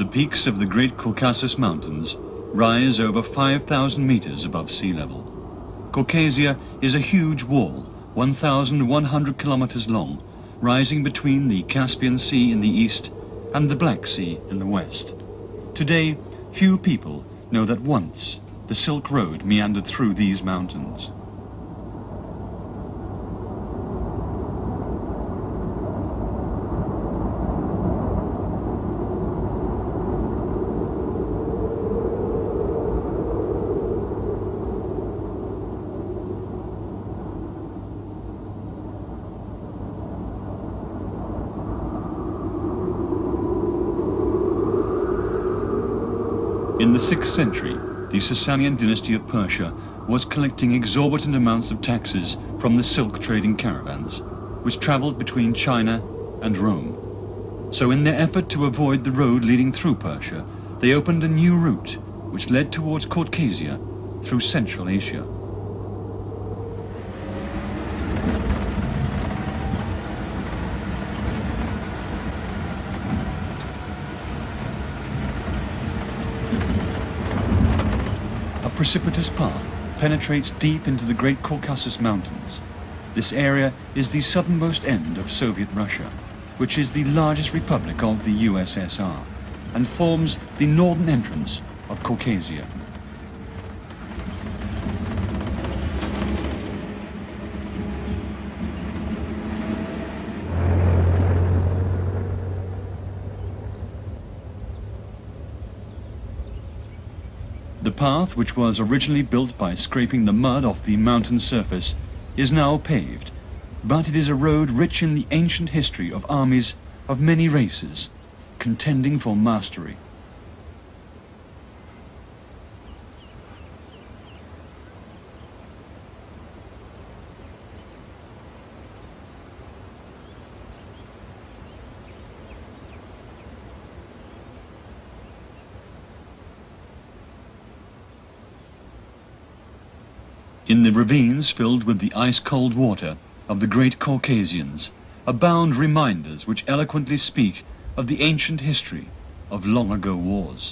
peaks of the Great Caucasus Mountains rise over 5,000 meters above sea level. Caucasia is a huge wall, 1,100 kilometers long, rising between the Caspian Sea in the east and the Black Sea in the west. Today, few people know that once the Silk Road meandered through these mountains. In the 6th century, the Sasanian dynasty of Persia was collecting exorbitant amounts of taxes from the silk trading caravans, which traveled between China and Rome. So in their effort to avoid the road leading through Persia, they opened a new route, which led towards Caucasia through Central Asia. A precipitous path penetrates deep into the Great Caucasus Mountains. This area is the southernmost end of Soviet Russia, which is the largest republic of the USSR, and forms the northern entrance of Caucasia. The path, which was originally built by scraping the mud off the mountain surface, is now paved, but it is a road rich in the ancient history of armies of many races, contending for mastery. In the ravines filled with the ice-cold water of the Great Caucasians abound reminders which eloquently speak of the ancient history of long-ago wars.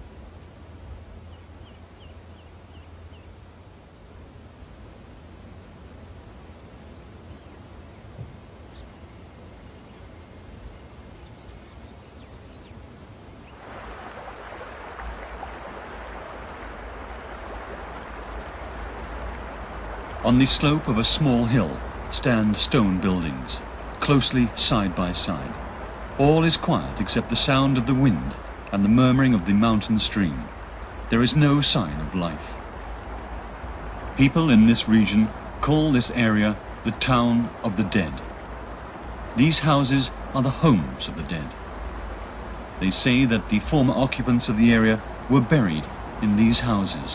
On the slope of a small hill stand stone buildings, closely side by side. All is quiet except the sound of the wind and the murmuring of the mountain stream. There is no sign of life. People in this region call this area the Town of the Dead. These houses are the homes of the dead. They say that the former occupants of the area were buried in these houses.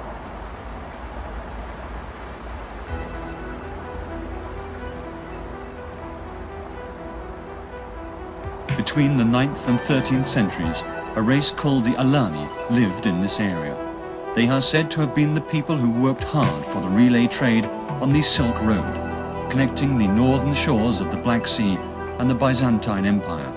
Between the 9th and 13th centuries, a race called the Alani lived in this area. They are said to have been the people who worked hard for the relay trade on the Silk Road, connecting the northern shores of the Black Sea and the Byzantine Empire.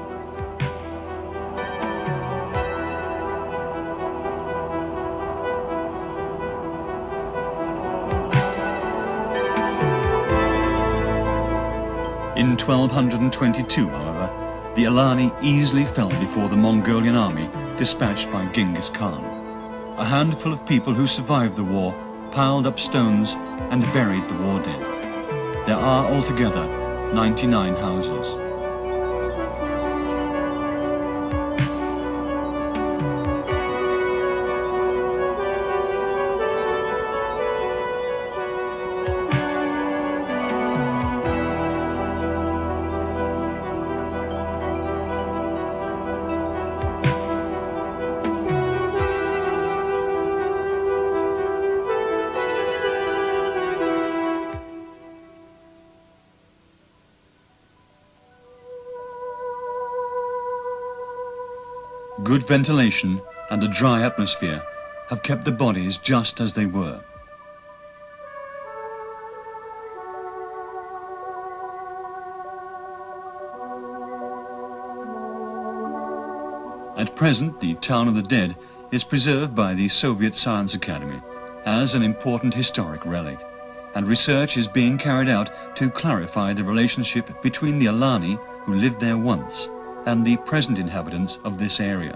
In 1222, however, the Alani easily fell before the Mongolian army dispatched by Genghis Khan. A handful of people who survived the war piled up stones and buried the war dead. There are altogether 99 houses. Good ventilation and a dry atmosphere have kept the bodies just as they were. At present, the Town of the Dead is preserved by the Soviet Science Academy as an important historic relic, and research is being carried out to clarify the relationship between the Alani, who lived there once, and the present inhabitants of this area.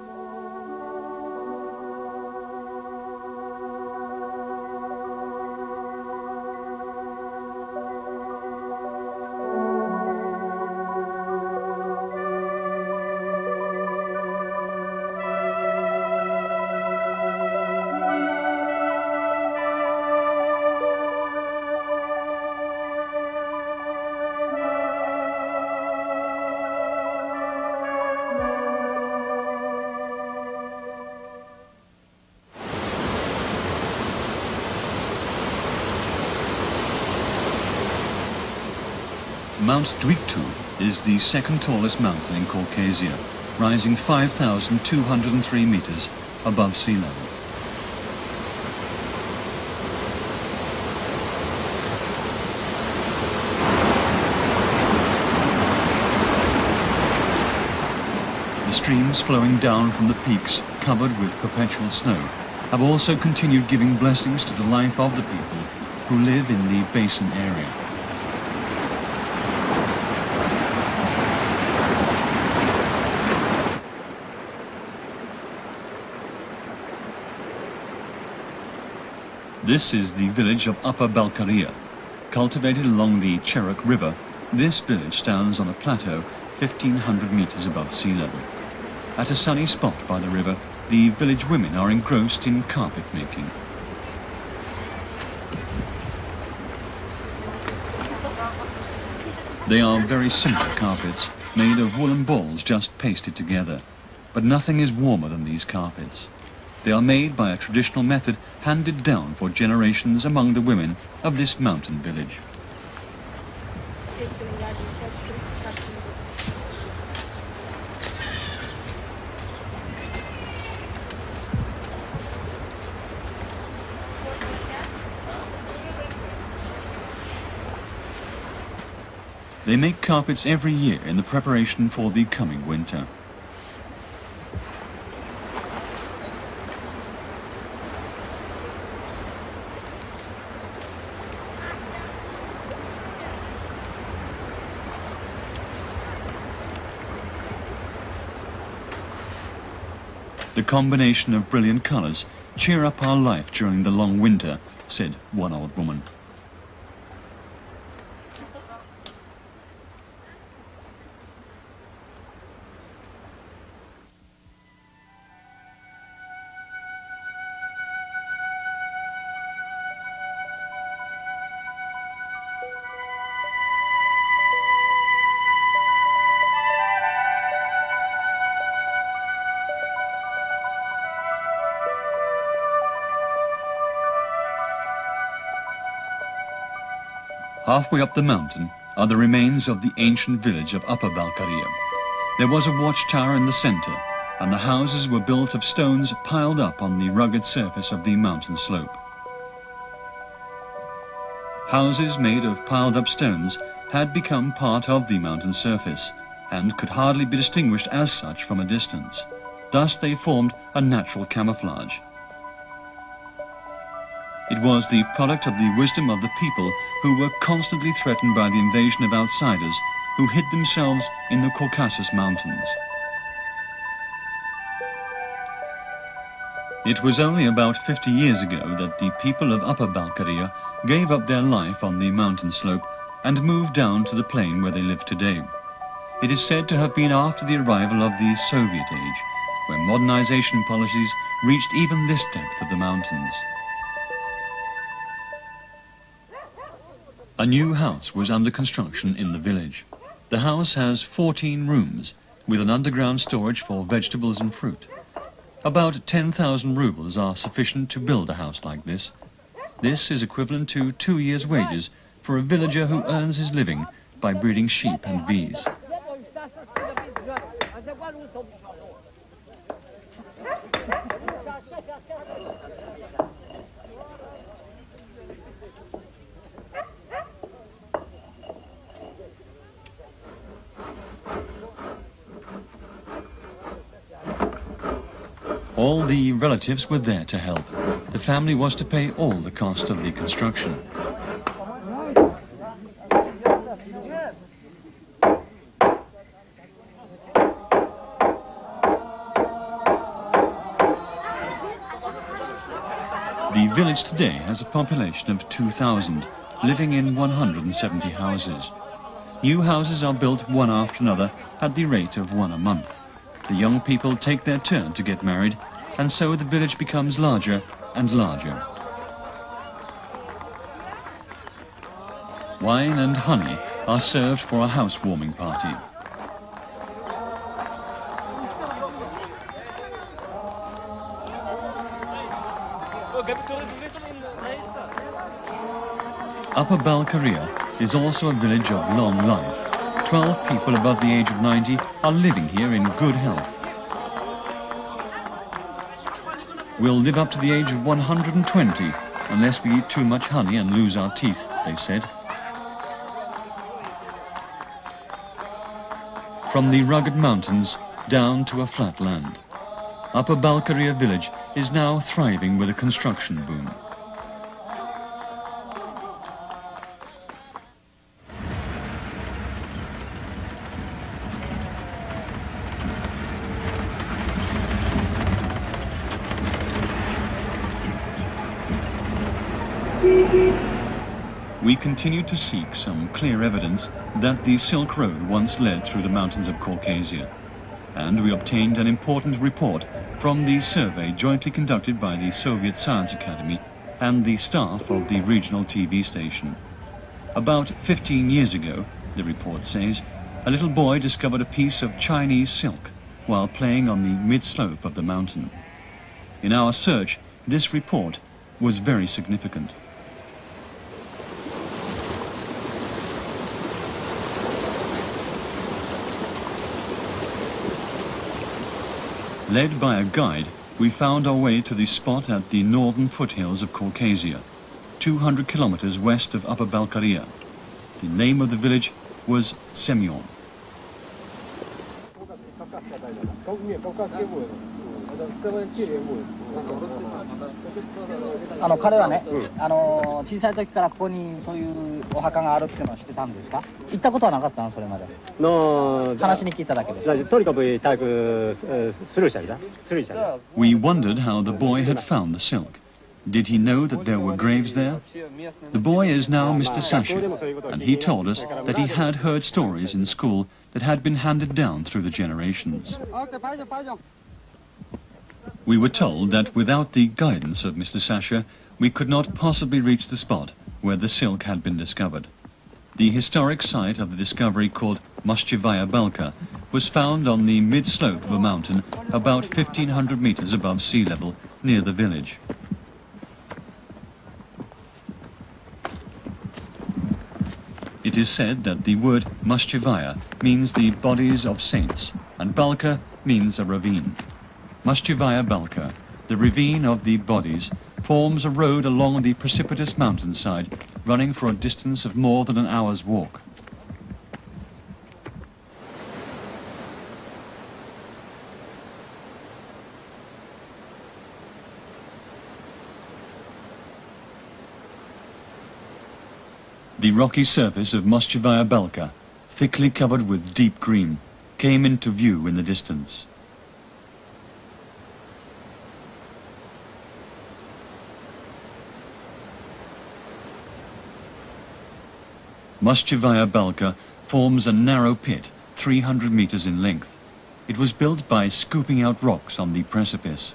Mount Dwigtu is the second tallest mountain in Caucasia, rising 5,203 meters above sea level. The streams flowing down from the peaks, covered with perpetual snow, have also continued giving blessings to the life of the people who live in the basin area. This is the village of Upper Balkaria. Cultivated along the Cherok River, this village stands on a plateau 1,500 meters above sea level. At a sunny spot by the river, the village women are engrossed in carpet making. They are very simple carpets, made of woolen balls just pasted together. But nothing is warmer than these carpets. They are made by a traditional method handed down for generations among the women of this mountain village. They make carpets every year in the preparation for the coming winter. The combination of brilliant colors cheer up our life during the long winter, said one old woman. Halfway up the mountain are the remains of the ancient village of Upper Balkaria. There was a watchtower in the center, and the houses were built of stones piled up on the rugged surface of the mountain slope. Houses made of piled up stones had become part of the mountain surface, and could hardly be distinguished as such from a distance. Thus they formed a natural camouflage. It was the product of the wisdom of the people who were constantly threatened by the invasion of outsiders who hid themselves in the Caucasus Mountains. It was only about 50 years ago that the people of Upper Balkaria gave up their life on the mountain slope and moved down to the plain where they live today. It is said to have been after the arrival of the Soviet age, where modernization policies reached even this depth of the mountains. A new house was under construction in the village. The house has 14 rooms, with an underground storage for vegetables and fruit. About 10,000 rubles are sufficient to build a house like this. This is equivalent to 2 years' wages for a villager who earns his living by breeding sheep and bees. All the relatives were there to help. The family was to pay all the cost of the construction. The village today has a population of 2,000, living in 170 houses. New houses are built one after another at the rate of one a month. The young people take their turn to get married, and so the village becomes larger and larger. Wine and honey are served for a housewarming party. Upper Balkaria is also a village of long life. 12 people above the age of 90 are living here in good health. We'll live up to the age of 120 unless we eat too much honey and lose our teeth, they said. From the rugged mountains down to a flat land, Upper Balkaria village is now thriving with a construction boom. We continued to seek some clear evidence that the Silk Road once led through the mountains of Caucasia, and we obtained an important report from the survey jointly conducted by the Soviet Science Academy and the staff of the regional TV station. About 15 years ago, the report says, a little boy discovered a piece of Chinese silk while playing on the mid-slope of the mountain. In our search, this report was very significant. Led by a guide, we found our way to the spot at the northern foothills of Caucasia, 200 kilometers west of Upper Balkaria. The name of the village was Semyon. We wondered how the boy had found the silk. Did he know that there were graves there? The boy is now Mr. Sasha, and he told us that he had heard stories in school that had been handed down through the generations. We were told that without the guidance of Mr. Sasha, we could not possibly reach the spot where the silk had been discovered. The historic site of the discovery, called Moshchevaya Balka, was found on the mid-slope of a mountain about 1,500 meters above sea level near the village. It is said that the word Moshchevaya means the bodies of saints, and Balka means a ravine. Moshchevaya Balka, the ravine of the bodies, forms a road along the precipitous mountainside, running for a distance of more than an hour's walk. The rocky surface of Moshchevaya Balka, thickly covered with deep green, came into view in the distance. Moshchevaya Balka forms a narrow pit, 300 meters in length. It was built by scooping out rocks on the precipice.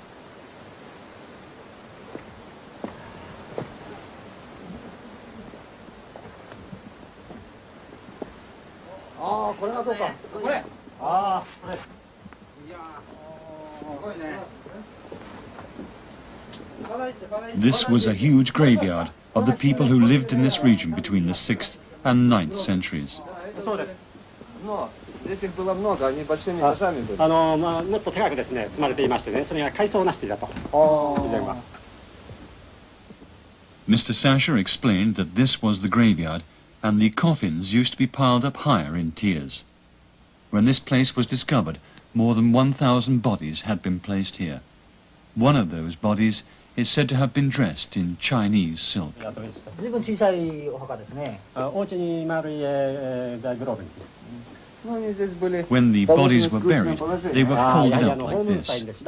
This was a huge graveyard of the people who lived in this region between the 6th and 9th centuries. Mr. Sasha explained that this was the graveyard and the coffins used to be piled up higher in tiers. When this place was discovered, more than 1,000 bodies had been placed here. One of those bodies is said to have been dressed in Chinese silk. When the bodies were buried, they were folded up like this.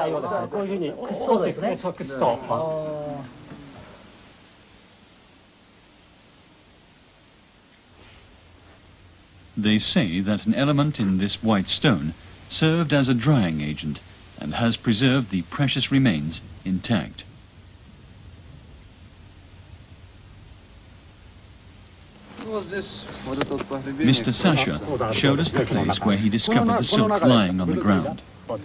They say that an element in this white stone served as a drying agent and has preserved the precious remains intact. Mr. Sasha showed us the place where he discovered the silk lying on the ground.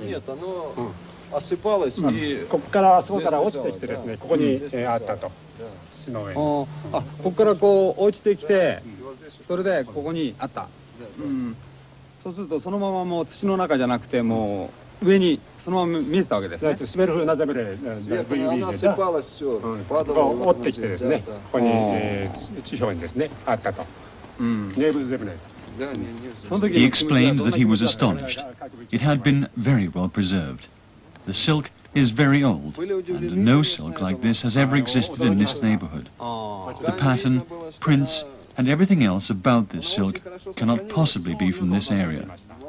ここからあそこから落ちてきてですね、ここにあったと。土の上に。あ、ここからこう落ちてきて、それでここにあった。そうするとそのままもう土の中じゃなくてもう上にそのまま見えてたわけですね。Сверху на земле видите, да? 落ちてきてですね、ここに地表にですねあったと。Ne부 земле. He explained that he was astonished. It had been very well preserved. The silk is very old, and no silk like this has ever existed in this neighborhood. The pattern, prints, and everything else about this silk cannot possibly be from this area.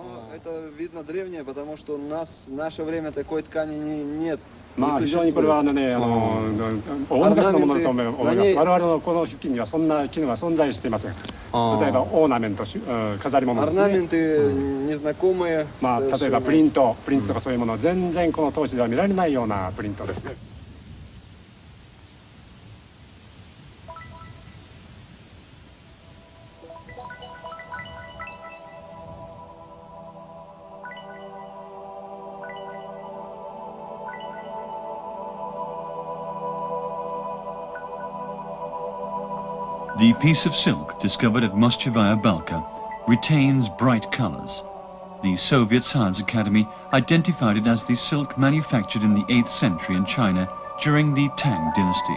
The piece of silk discovered at Moschevaya Balka retains bright colors. The Soviet Science Academy identified it as the silk manufactured in the 8th century in China during the Tang dynasty.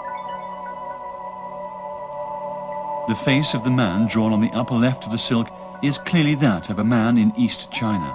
The face of the man drawn on the upper left of the silk is clearly that of a man in East China.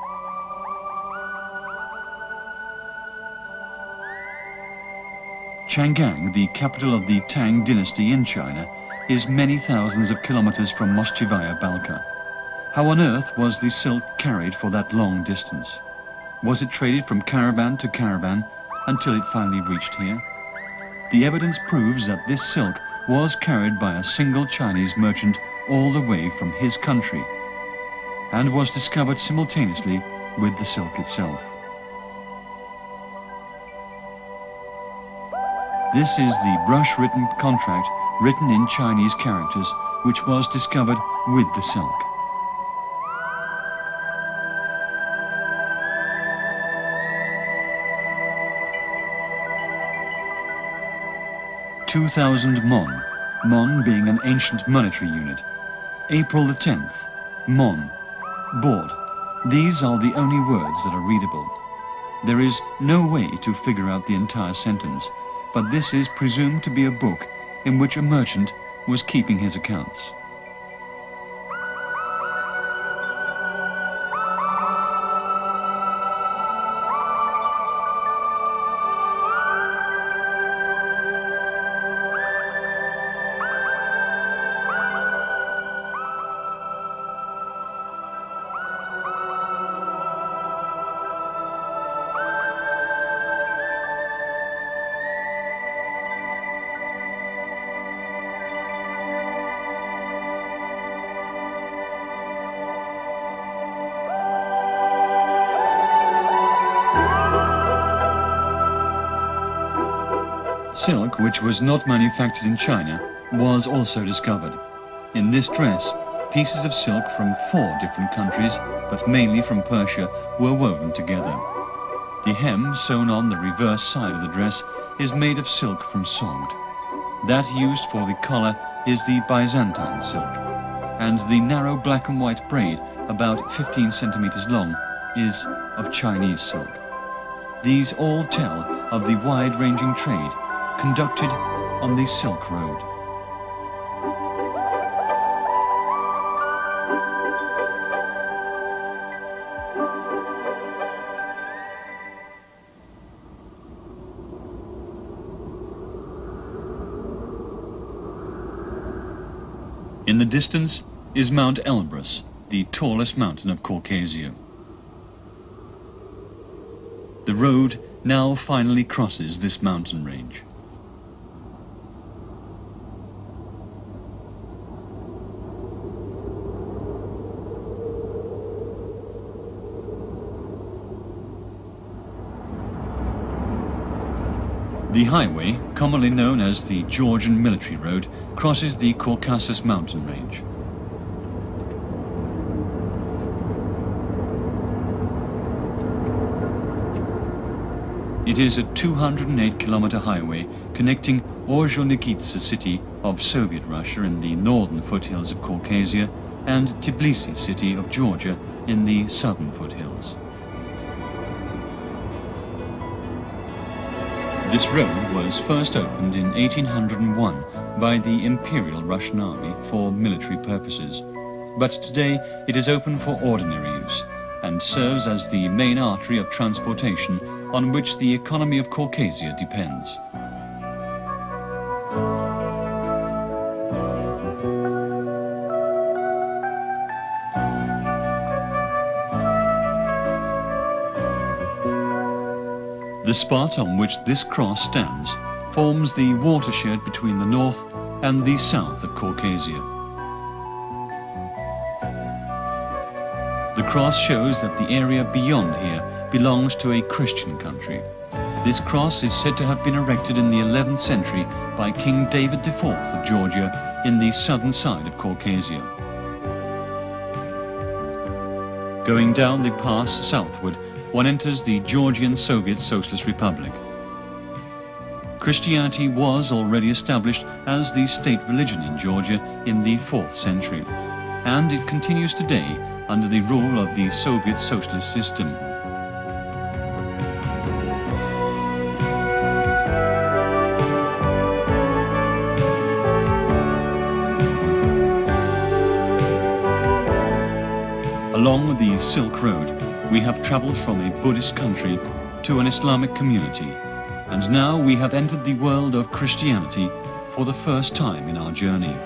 Chang'an, the capital of the Tang dynasty in China, is many thousands of kilometers from Moschevaya Balka. How on earth was the silk carried for that long distance? Was it traded from caravan to caravan until it finally reached here? The evidence proves that this silk was carried by a single Chinese merchant all the way from his country and was discovered simultaneously with the silk itself. This is the brush-written contract written in Chinese characters, which was discovered with the silk. "2,000 mon, mon being an ancient monetary unit. April the 10th, mon, bought. These are the only words that are readable. There is no way to figure out the entire sentence, but this is presumed to be a book in which a merchant was keeping his accounts." Silk, which was not manufactured in China, was also discovered. In this dress, pieces of silk from 4 different countries, but mainly from Persia, were woven together. The hem sewn on the reverse side of the dress is made of silk from Sogd. That used for the collar is the Byzantine silk, and the narrow black and white braid, about 15 centimeters long, is of Chinese silk. These all tell of the wide-ranging trade conducted on the Silk Road. In the distance is Mount Elbrus, the tallest mountain of Caucasia. The road now finally crosses this mountain range. The highway, commonly known as the Georgian Military Road, crosses the Caucasus mountain range. It is a 208-kilometer highway connecting Orjonikidze city of Soviet Russia in the northern foothills of Caucasia and Tbilisi city of Georgia in the southern foothills. This road was first opened in 1801 by the Imperial Russian Army for military purposes, but today it is open for ordinary use and serves as the main artery of transportation on which the economy of Caucasia depends. The spot on which this cross stands forms the watershed between the north and the south of Caucasia. The cross shows that the area beyond here belongs to a Christian country. This cross is said to have been erected in the 11th century by King David IV of Georgia in the southern side of Caucasia. Going down the pass southward, one enters the Georgian Soviet Socialist Republic. Christianity was already established as the state religion in Georgia in the 4th century, and it continues today under the rule of the Soviet Socialist system. Along the Silk Road, we have traveled from a Buddhist country to an Islamic community, and now we have entered the world of Christianity for the first time in our journey.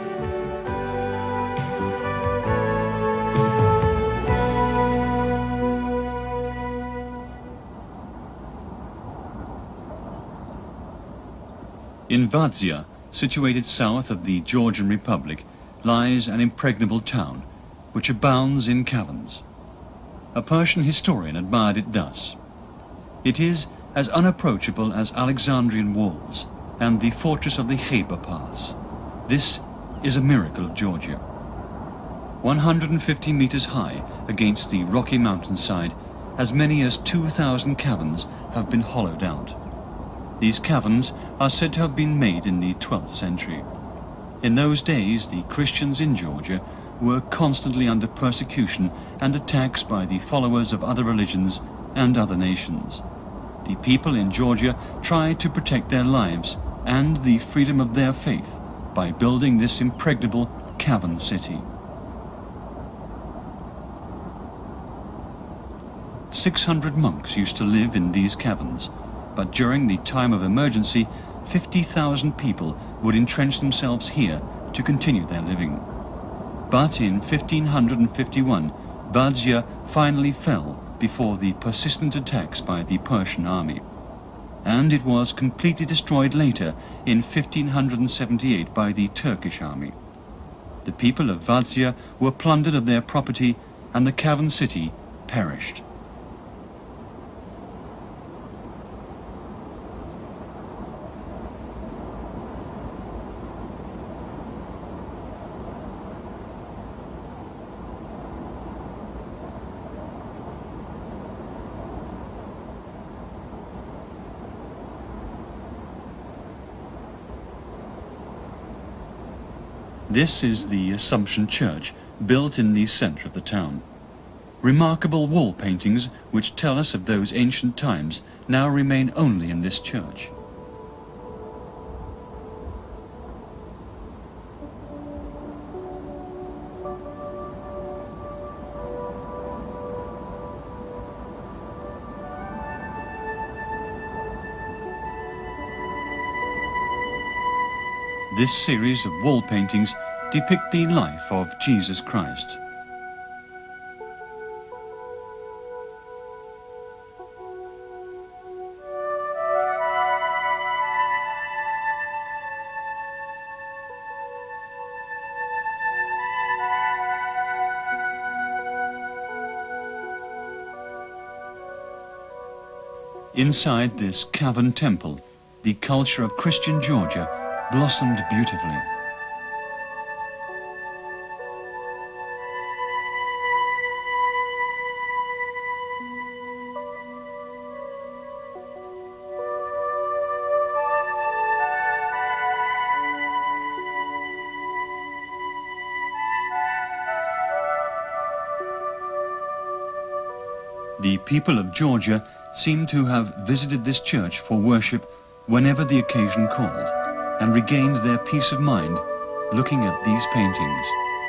In Vadzia, situated south of the Georgian Republic, lies an impregnable town, which abounds in caverns. A Persian historian admired it thus: "It is as unapproachable as Alexandrian walls and the fortress of the Kheba Pass. This is a miracle of Georgia." 150 meters high against the rocky mountainside, as many as 2,000 caverns have been hollowed out. These caverns are said to have been made in the 12th century. In those days, the Christians in Georgia were constantly under persecution and attacks by the followers of other religions and other nations. The people in Georgia tried to protect their lives and the freedom of their faith by building this impregnable cavern city. 600 monks used to live in these caverns, but during the time of emergency, 50,000 people would entrench themselves here to continue their living. But in 1551, Vadzia finally fell before the persistent attacks by the Persian army, and it was completely destroyed later in 1578 by the Turkish army. The people of Vadzia were plundered of their property, and the cavern city perished. This is the Assumption Church, built in the center of the town. Remarkable wall paintings which tell us of those ancient times now remain only in this church. This series of wall paintings depict the life of Jesus Christ. Inside this cavern temple, the culture of Christian Georgia blossomed beautifully. The people of Georgia seem to have visited this church for worship whenever the occasion called, and regained their peace of mind looking at these paintings.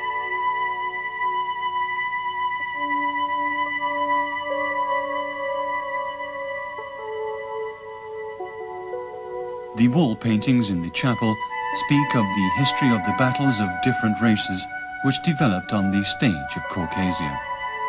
The wall paintings in the chapel speak of the history of the battles of different races which developed on the stage of Caucasia.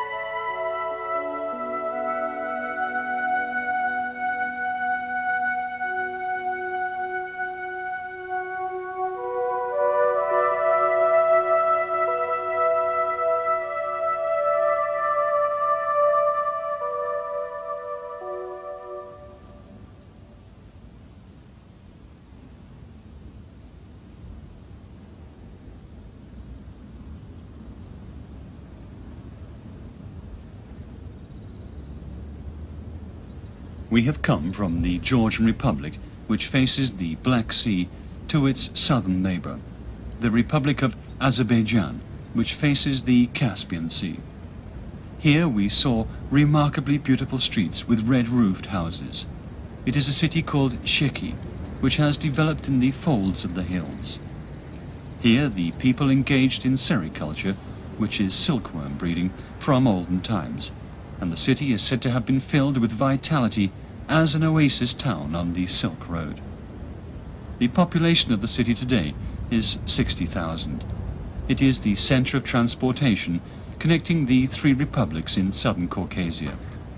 We have come from the Georgian Republic, which faces the Black Sea, to its southern neighbor, the Republic of Azerbaijan, which faces the Caspian Sea. Here we saw remarkably beautiful streets with red-roofed houses. It is a city called Sheki, which has developed in the folds of the hills. Here the people engaged in sericulture, which is silkworm breeding, from olden times, and the city is said to have been filled with vitality as an oasis town on the Silk Road. The population of the city today is 60,000. It is the center of transportation connecting the three republics in southern Caucasia.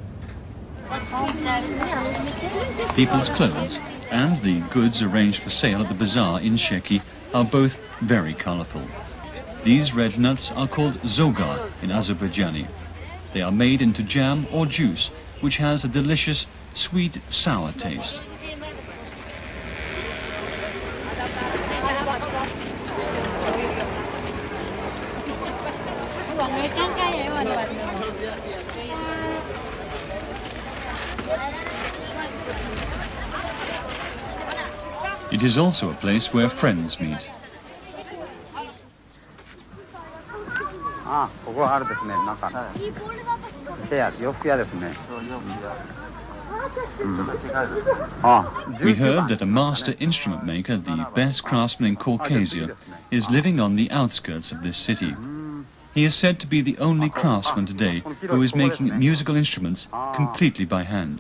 People's clothes and the goods arranged for sale at the bazaar in Sheki are both very colorful. These red nuts are called zogar in Azerbaijani. They are made into jam or juice, which has a delicious sweet sour taste. It is also a place where friends meet. ここはあれですね、なんかシェア洋服屋ですね。 We heard that a master instrument maker, the best craftsman in Caucasia, is living on the outskirts of this city. He is said to be the only craftsman today who is making musical instruments completely by hand.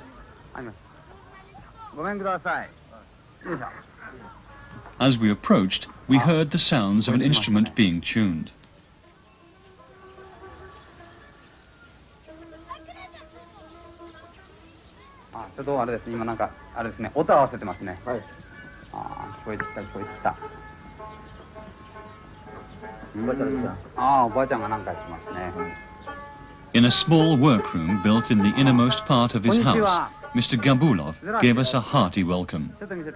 As we approached, we heard the sounds of an instrument being tuned. In a small workroom built in the innermost part of his house, Mr. Gabulov gave us a hearty welcome.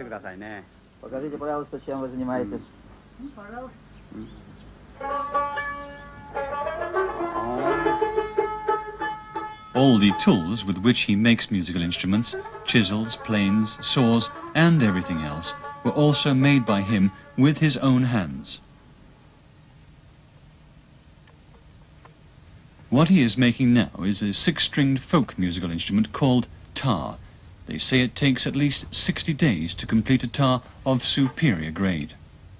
All the tools with which he makes musical instruments, chisels, planes, saws, and everything else, were also made by him with his own hands. What he is making now is a six-stringed folk musical instrument called tar. They say it takes at least 60 days to complete a tar of superior grade.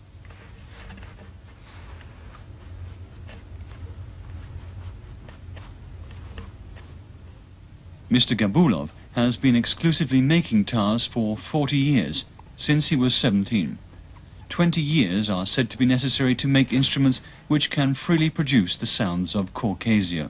Mr. Gabulov has been exclusively making tars for 40 years, since he was 17. 20 years are said to be necessary to make instruments which can freely produce the sounds of Caucasia.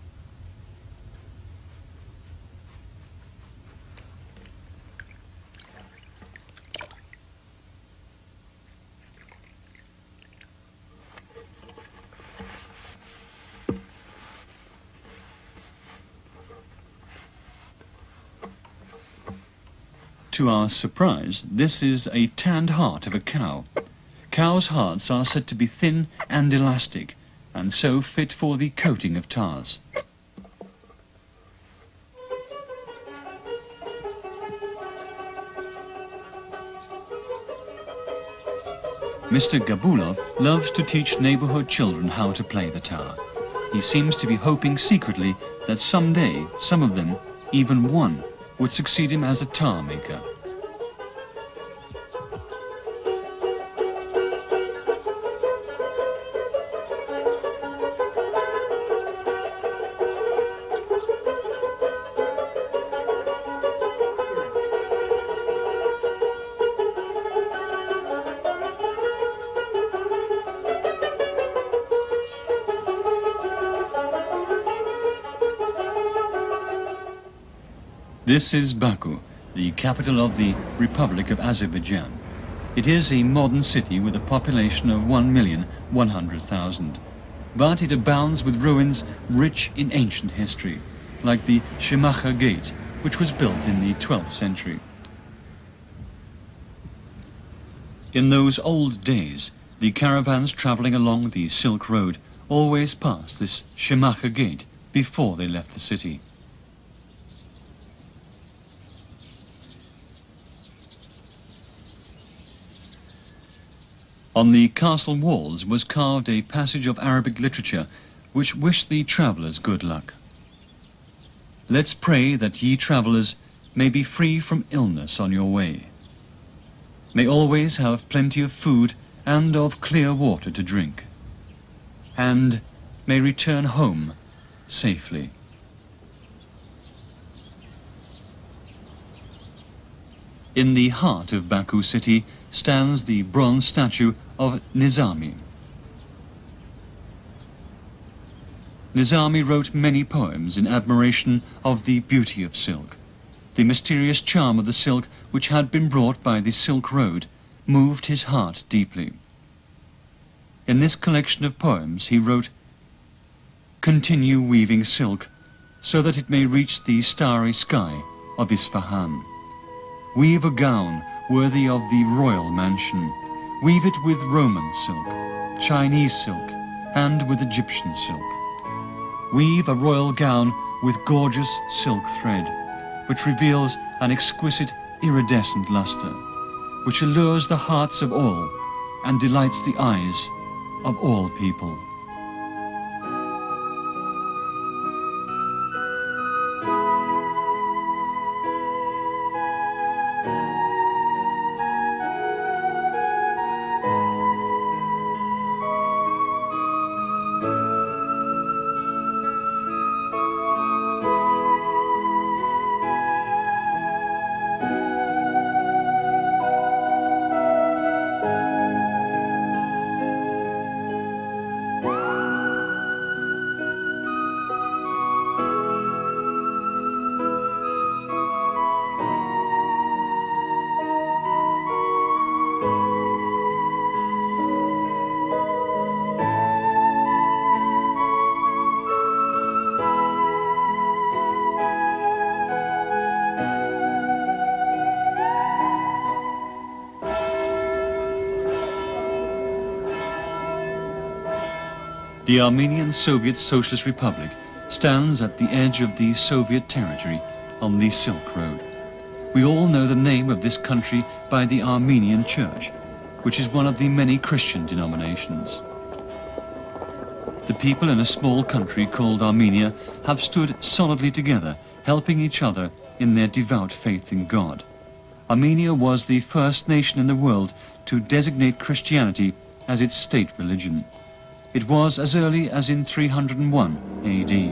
To our surprise, this is a tanned heart of a cow. Cows' hearts are said to be thin and elastic, and so fit for the coating of tars. Mr. Gabulov loves to teach neighborhood children how to play the tar. He seems to be hoping secretly that someday, some of them, even one, would succeed him as a tar maker. This is Baku, the capital of the Republic of Azerbaijan. It is a modern city with a population of 1,100,000. But it abounds with ruins rich in ancient history, like the Shemacha Gate, which was built in the 12th century. In those old days, the caravans traveling along the Silk Road always passed this Shemacha Gate before they left the city. On the castle walls was carved a passage of Arabic literature which wished the travellers good luck. Let's pray that ye travellers may be free from illness on your way. May always have plenty of food and of clear water to drink. And may return home safely. In the heart of Baku city stands the bronze statue of Nizami. Nizami wrote many poems in admiration of the beauty of silk. The mysterious charm of the silk which had been brought by the Silk Road moved his heart deeply. In this collection of poems he wrote, "Continue weaving silk so that it may reach the starry sky of Isfahan. Weave a gown worthy of the royal mansion. Weave it with Roman silk, Chinese silk, and with Egyptian silk. Weave a royal gown with gorgeous silk thread, which reveals an exquisite iridescent luster, which allures the hearts of all and delights the eyes of all people." The Armenian Soviet Socialist Republic stands at the edge of the Soviet territory on the Silk Road. We all know the name of this country by the Armenian Church, which is one of the many Christian denominations. The people in a small country called Armenia have stood solidly together, helping each other in their devout faith in God. Armenia was the first nation in the world to designate Christianity as its state religion. It was as early as in 301 AD.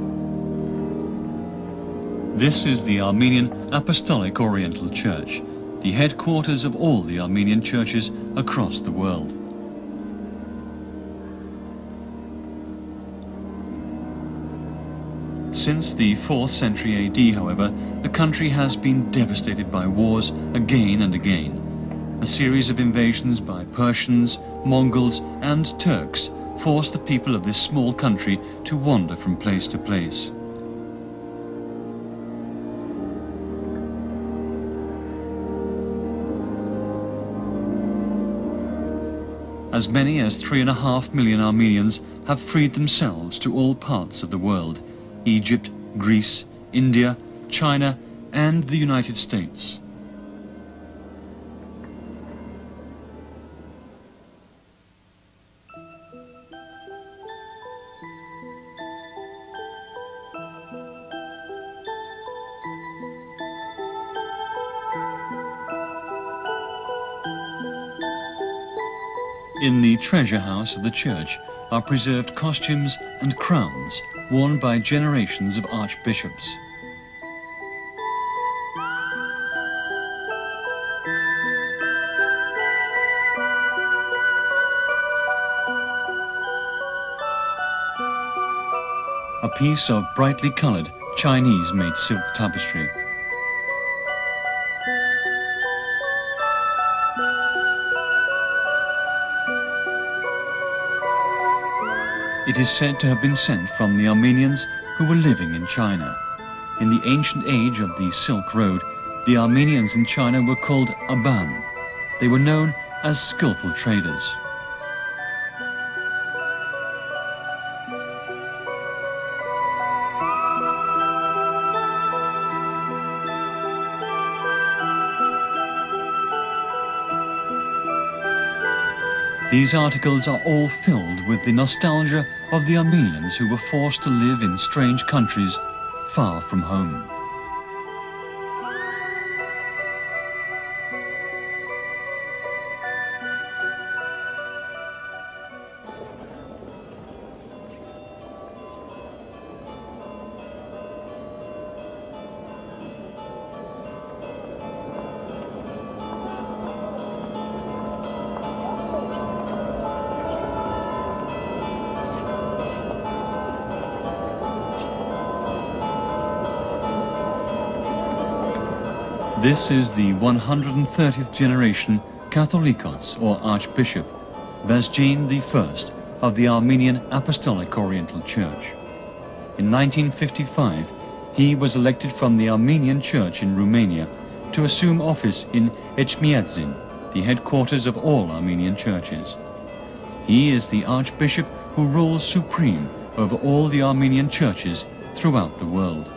This is the Armenian Apostolic Oriental Church. the headquarters of all the Armenian churches across the world. Since the 4th century AD, however, the country has been devastated by wars again and again. A series of invasions by Persians, Mongols and Turks forced the people of this small country to wander from place to place. As many as 3.5 million Armenians have freed themselves to all parts of the world: Egypt, Greece, India, China and the United States. In the treasure house of the church are preserved costumes and crowns worn by generations of archbishops. A piece of brightly colored Chinese-made silk tapestry. It is said to have been sent from the Armenians who were living in China. In the ancient age of the Silk Road, the Armenians in China were called Aban. They were known as skillful traders. These articles are all filled with the nostalgia of the Armenians who were forced to live in strange countries far from home. This is the 130th generation Catholicos, or Archbishop, Vazgen I of the Armenian Apostolic Oriental Church. In 1955, he was elected from the Armenian Church in Romania to assume office in Etchmiadzin, the headquarters of all Armenian churches. He is the Archbishop who rules supreme over all the Armenian churches throughout the world.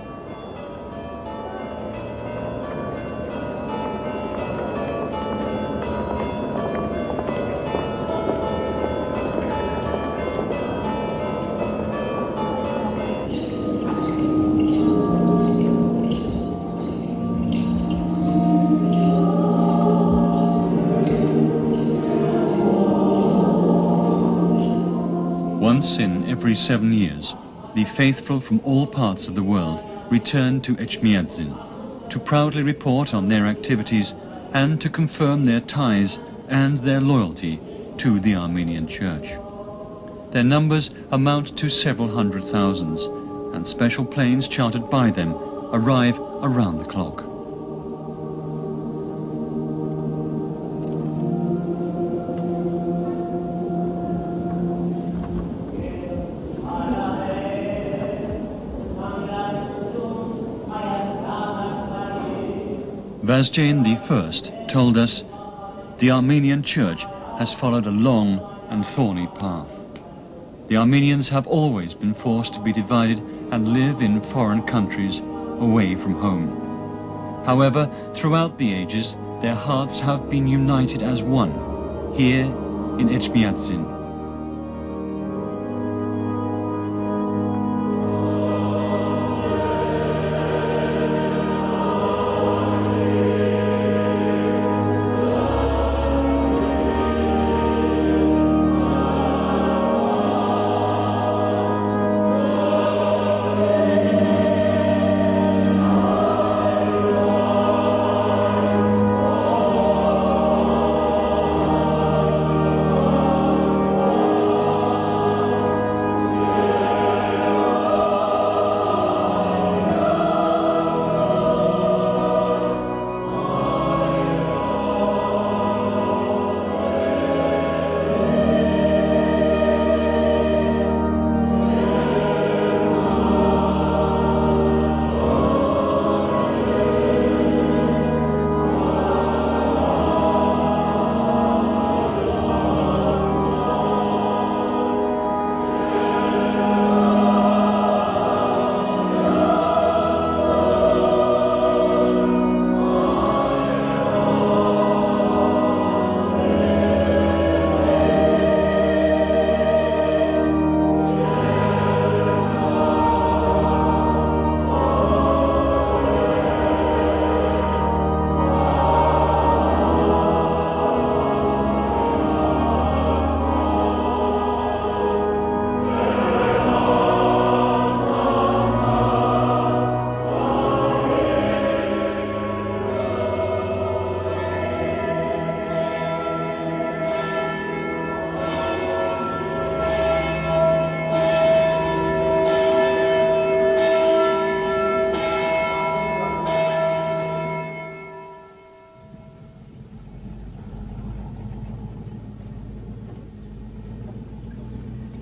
Once in every 7 years, the faithful from all parts of the world return to Etchmiadzin to proudly report on their activities and to confirm their ties and their loyalty to the Armenian Church. Their numbers amount to several hundred thousands, and special planes chartered by them arrive around the clock. Vazgen I told us, the Armenian Church has followed a long and thorny path. The Armenians have always been forced to be divided and live in foreign countries away from home. However, throughout the ages, their hearts have been united as one, here in Etchmiadzin.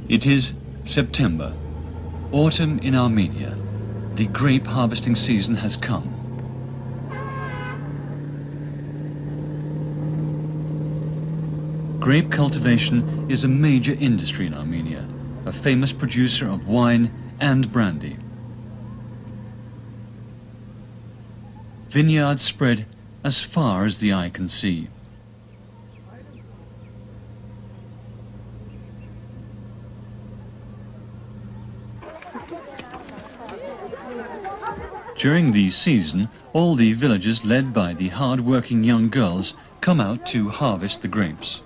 It is September, autumn in Armenia. The grape harvesting season has come. Grape cultivation is a major industry in Armenia, a famous producer of wine and brandy. Vineyards spread as far as the eye can see. During the season, all the villagers led by the hard-working young girls come out to harvest the grapes.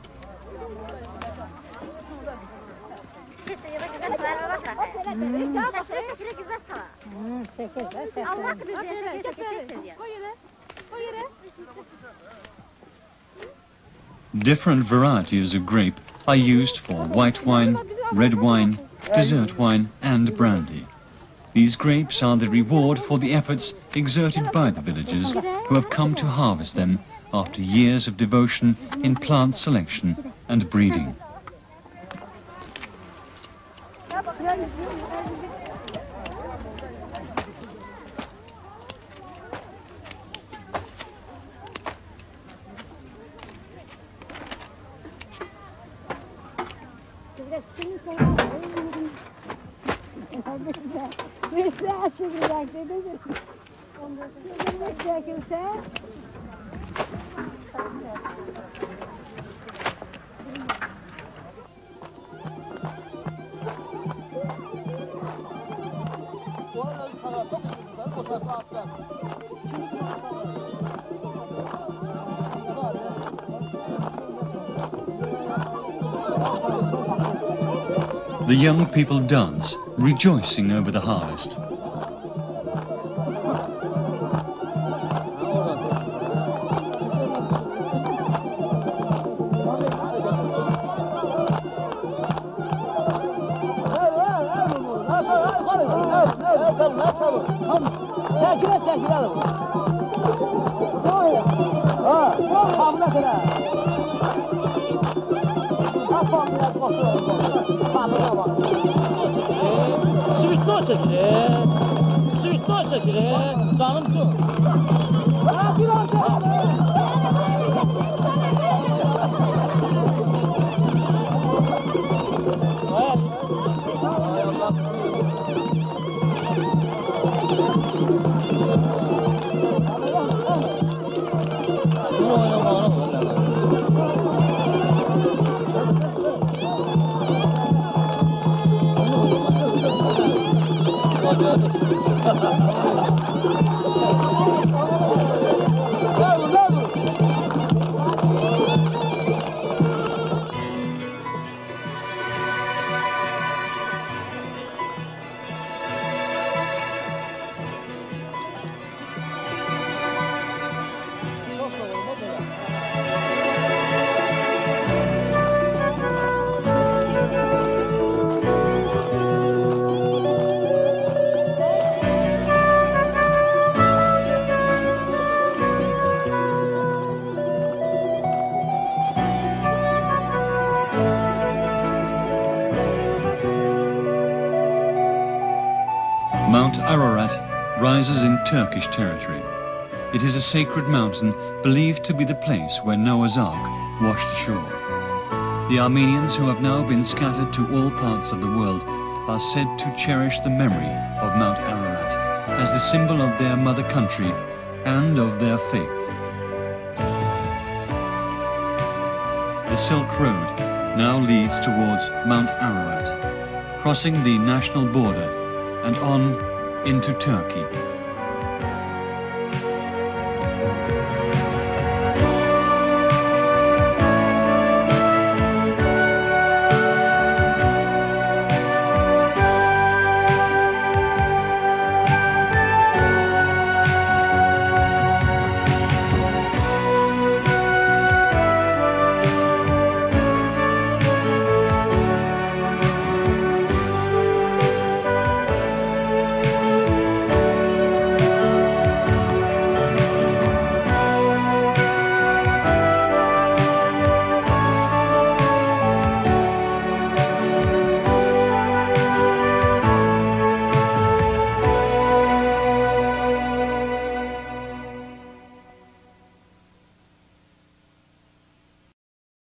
Different varieties of grape are used for white wine, red wine, dessert wine and brandy. These grapes are the reward for the efforts exerted by the villagers who have come to harvest them after years of devotion in plant selection and breeding. The young people dance, rejoicing over the harvest. Mount Ararat rises in Turkish territory. It is a sacred mountain believed to be the place where Noah's Ark washed ashore. The Armenians who have now been scattered to all parts of the world are said to cherish the memory of Mount Ararat as the symbol of their mother country and of their faith. The Silk Road now leads towards Mount Ararat, crossing the national border and on into Turkey.